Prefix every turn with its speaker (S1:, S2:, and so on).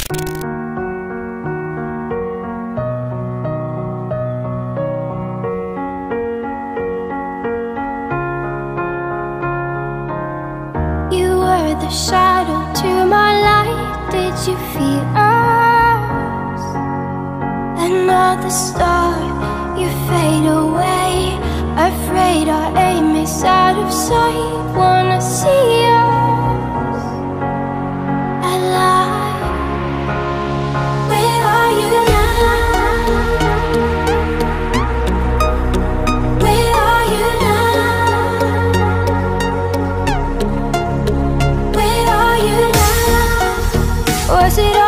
S1: The shadow to my light, did you feel us? Another star, you fade away. Afraid our aim is out of sight. Wanna see us alive. Where are you now? Where are you now? Was it